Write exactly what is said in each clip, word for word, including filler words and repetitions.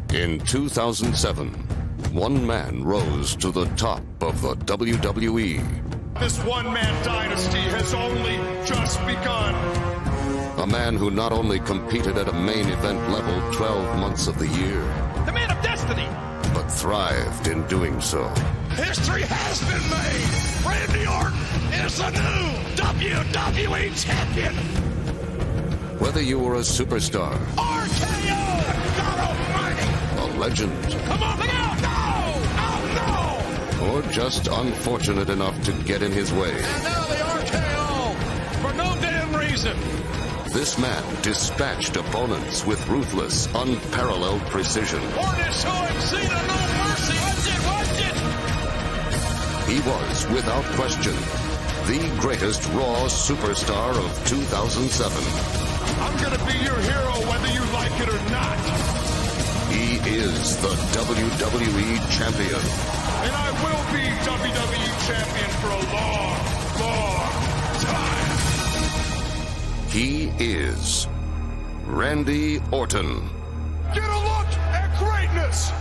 In two thousand seven, one man rose to the top of the W W E. This one-man dynasty has only just begun. A man who not only competed at a main event level twelve months of the year, The man of destiny! but thrived in doing so. History has been made! Randy Orton is the new W W E champion! Whether you were a superstar, R K O! God almighty! a legend, Come on, look out! No! Oh, no! or just unfortunate enough to get in his way, And now the R K O! For no damn reason! this man dispatched opponents with ruthless, unparalleled precision. Orton is showing Cena no mercy! Watch it, watch it! He was, without question, the greatest Raw superstar of two thousand seven. I'm gonna be your hero whether you like it or not. He is the W W E champion. And I will be W W E champion for a long, long time. He is Randy Orton. Get a look at greatness!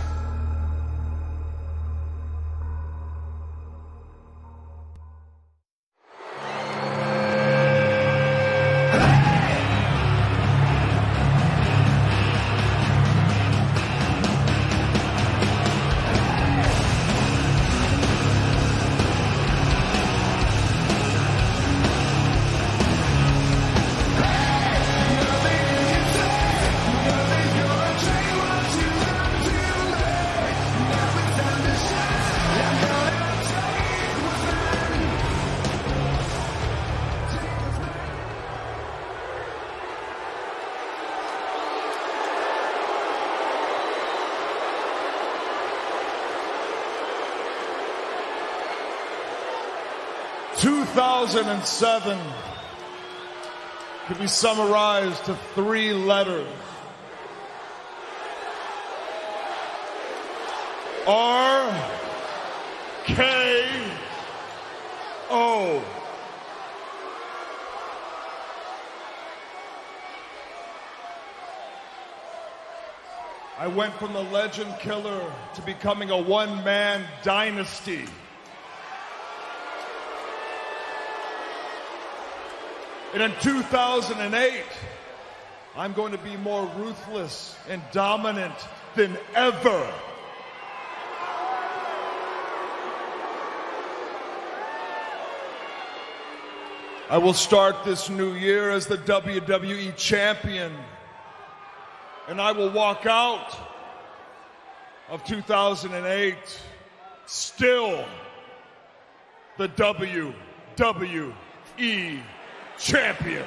two thousand seven can be summarized to three letters. R K O. I went from the legend killer to becoming a one-man dynasty. And in two thousand eight, I'm going to be more ruthless and dominant than ever. I will start this new year as the W W E champion, and I will walk out of two thousand eight still the W W E champion.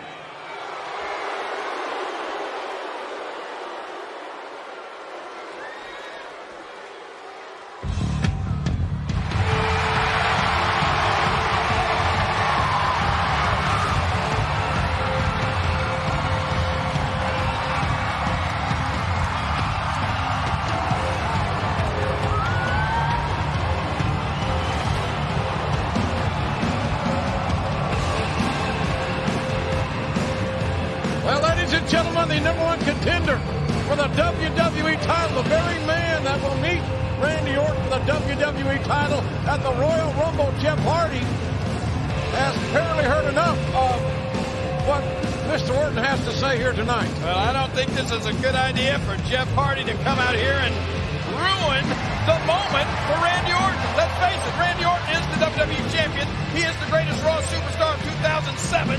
Gentlemen, the number one contender for the W W E title, the very man that will meet Randy Orton for the W W E title at the Royal Rumble, Jeff Hardy, has apparently heard enough of what Mister Orton has to say here tonight. Well, I don't think this is a good idea for Jeff Hardy to come out here and ruin the moment for Randy Orton. Let's face it, Randy Orton is the W W E champion. He is the greatest Raw superstar of two thousand seven.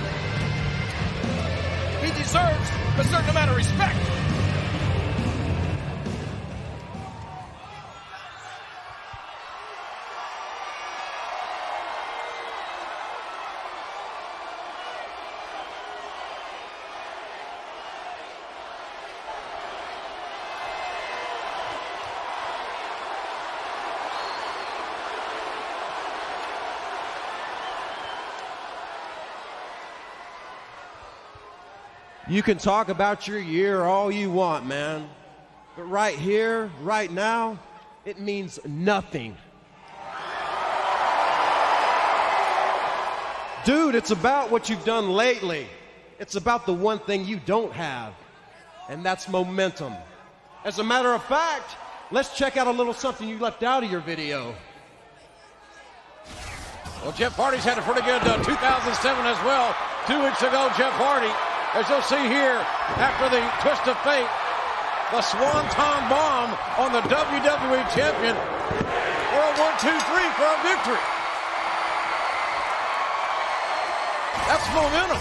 He deserves a certain amount of respect. You can talk about your year all you want, man. But right here, right now, it means nothing. Dude, it's about what you've done lately. It's about the one thing you don't have, and that's momentum. As a matter of fact, let's check out a little something you left out of your video. Well, Jeff Hardy's had a pretty good uh, two thousand seven as well. Two weeks ago, Jeff Hardy, as you'll see here, after the twist of fate, the Swanton Bomb on the W W E Champion for a one, two, three for a victory. That's momentum.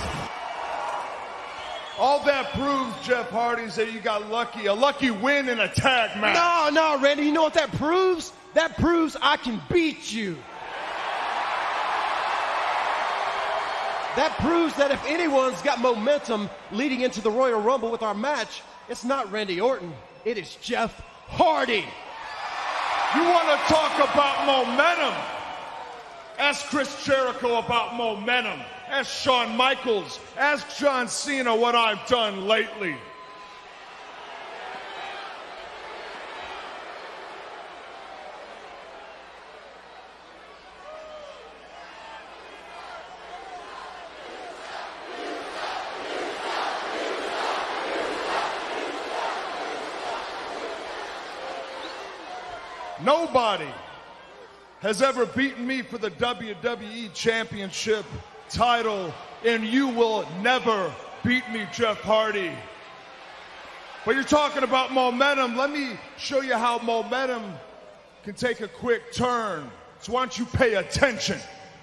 All that proves, Jeff Hardy, is that you got lucky. A lucky win in a tag match. No, no, Randy, you know what that proves? That proves I can beat you. That proves that if anyone's got momentum leading into the Royal Rumble with our match, it's not Randy Orton, it is Jeff Hardy. You want to talk about momentum? Ask Chris Jericho about momentum. Ask Shawn Michaels. Ask John Cena what I've done lately. Nobody has ever beaten me for the W W E Championship title, and you will never beat me, Jeff Hardy. But you're talking about momentum. Let me show you how momentum can take a quick turn. So why don't you pay attention?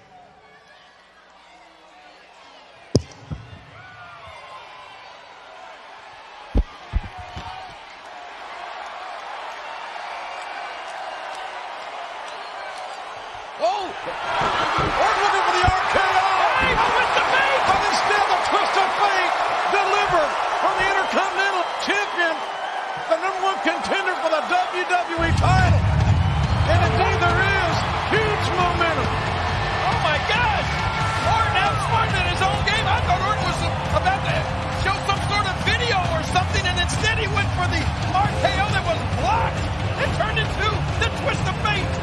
Oh! Orton looking for the R K O! Hey, with the fake! But instead, the twist of fate delivered from the Intercontinental Champion, the number one contender for the W W E title. And indeed, there is huge momentum. Oh my gosh! Orton outsmarted in his own game. I thought Orton was about to show some sort of video or something, and instead he went for the R K O that was blocked. It turned into the twist of fate.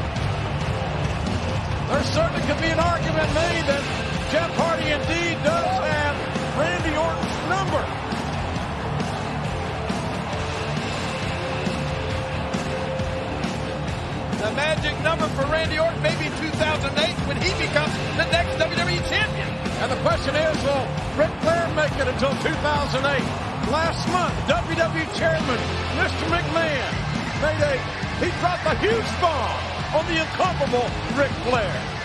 There certainly could be an argument made that Jeff Hardy indeed does have Randy Orton's number. The magic number for Randy Orton may be two thousand eight when he becomes the next W W E champion. And the question is, will Ric Flair make it until two thousand eight? Last month, W W E Chairman Mister McMahon made a, he dropped a huge bomb on the incomparable Ric Flair.